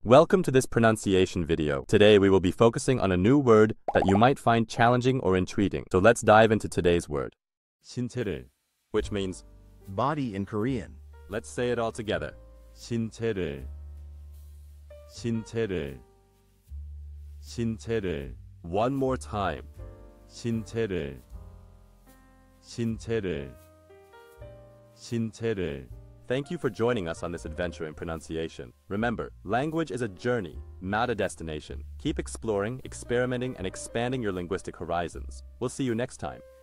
Welcome to this pronunciation video. Today we will be focusing on a new word that you might find challenging or intriguing. So let's dive into today's word. 신체를, Which means, body in Korean. let's say it all together. 신체를, 신체를, 신체를, One more time. 신체를, 신체를, 신체를. Thank you for joining us on this adventure in pronunciation. Remember, language is a journey, not a destination. Keep exploring, experimenting, and expanding your linguistic horizons. We'll see you next time.